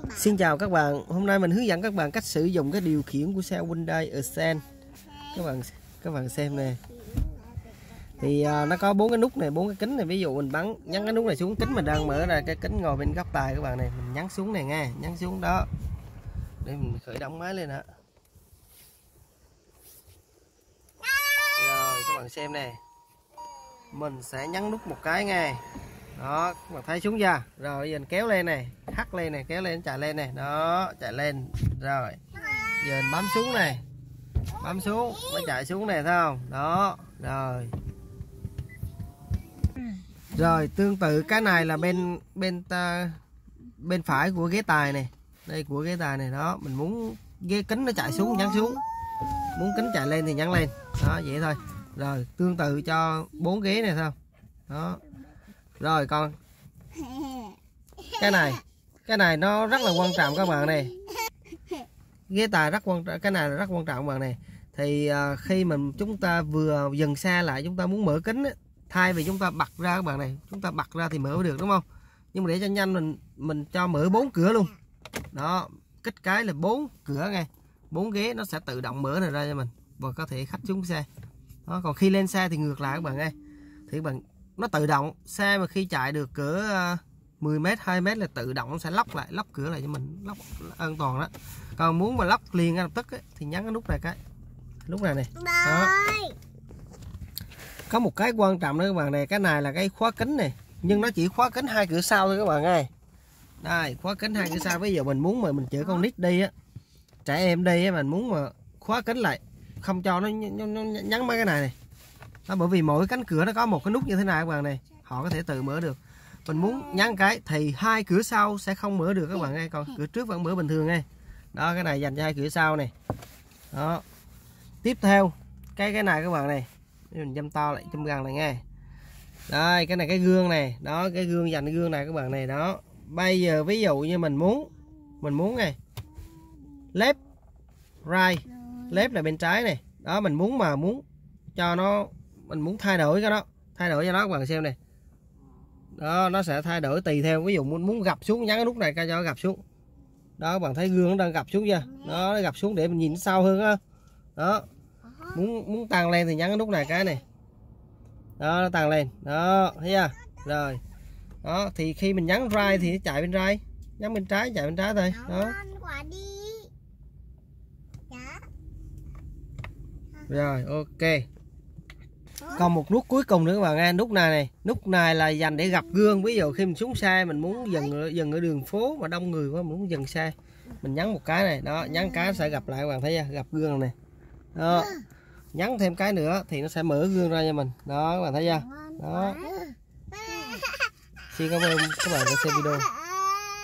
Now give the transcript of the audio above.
Xin chào các bạn, hôm nay mình hướng dẫn các bạn cách sử dụng cái điều khiển của xe Hyundai Accent. Các bạn xem nè. Thì nó có 4 cái nút này, 4 cái kính này. Ví dụ mình nhấn cái nút này xuống, kính mình đang mở ra, cái kính ngồi bên góc tài các bạn này, mình nhấn xuống này nghe, nhấn xuống đó. Để mình khởi động máy lên hả. Rồi các bạn xem nè. Mình sẽ nhấn nút một cái nghe. Đó, các bạn thấy xuống chưa? Rồi bây giờ mình kéo lên này, hắt lên này, kéo lên chạy lên này, đó, chạy lên. Rồi. Giờ mình bấm xuống này. Bấm xuống nó chạy xuống này thấy không? Đó, rồi. Rồi tương tự cái này là bên phải của ghế tài này. Đây của ghế tài này đó, mình muốn ghế kính nó chạy xuống nhấn xuống. Muốn kính chạy lên thì nhấn lên. Đó, vậy thôi. Rồi, tương tự cho 4 ghế này thôi. Đó. Rồi còn cái này nó rất là quan trọng các bạn này. Ghế tài rất quan trọng, cái này là rất quan trọng các bạn này. Thì khi chúng ta vừa dừng xe lại, chúng ta muốn mở kính ấy, thay vì chúng ta bật ra các bạn này, chúng ta bật ra thì mở mới được đúng không? Nhưng mà để cho nhanh mình cho mở 4 cửa luôn. Đó, kích cái là 4 cửa nghe. 4 ghế nó sẽ tự động mở này ra cho mình và có thể khách xuống xe. Đó, còn khi lên xe thì ngược lại các bạn ơi. Thì các bạn nó tự động, xe mà khi chạy được cỡ 10m 2m là tự động nó sẽ lóc cửa lại cho mình, lóc an toàn đó. Còn muốn mà lóc liền ngay lập tức ấy, thì nhấn cái nút này, nút này đó. Có một cái quan trọng nữa các bạn này, cái này là cái khóa kính này, nhưng nó chỉ khóa kính 2 cửa sau thôi các bạn ơi. Đây, khóa kính 2 cửa sau. Ví dụ mình muốn mà mình chở con nít đi á, trẻ em đi á, mình muốn mà khóa kính lại, không cho nó nhấn mấy cái này. Đó, bởi vì mỗi cánh cửa nó có một cái nút như thế này các bạn này, họ có thể tự mở được. Mình muốn nhấn cái thì 2 cửa sau sẽ không mở được các bạn ơi, còn cửa trước vẫn mở bình thường nghe. Đó, cái này dành cho 2 cửa sau này. Đó. Tiếp theo cái này các bạn này, mình zoom to lại, zoom gần lại nghe. Đây, cái này cái gương này, đó, cái gương dành cái gương này các bạn này đó. Bây giờ ví dụ như mình muốn này, left right, left là bên trái này. Đó, mình muốn cho nó, mình muốn thay đổi cho nó các bạn xem này. Đó, nó sẽ thay đổi tùy theo, ví dụ muốn gập xuống nhấn cái nút này cho nó gập xuống. Đó, các bạn thấy gương nó đang gập xuống chưa? Đó, nó gập xuống để mình nhìn sau hơn á. Đó. Muốn tăng lên thì nhấn cái nút này cái này. Đó, nó tăng lên. Đó, thấy chưa? Rồi. Đó, thì khi mình nhấn right thì nó chạy bên right, nhấn bên trái chạy bên trái thôi. Đó. Rồi, ok. Còn một nút cuối cùng nữa các bạn nghe, nút này là dành để gặp gương. Ví dụ khi mình xuống xe mình muốn dừng ở đường phố mà đông người quá, mình muốn dừng xe, mình nhấn một cái này, đó, nhấn cái sẽ gặp lại các bạn thấy chưa? Gặp gương này. Đó. Nhấn thêm cái nữa thì nó sẽ mở gương ra cho mình. Đó, các bạn thấy chưa? Đó. Xin cảm ơn các bạn đã xem video.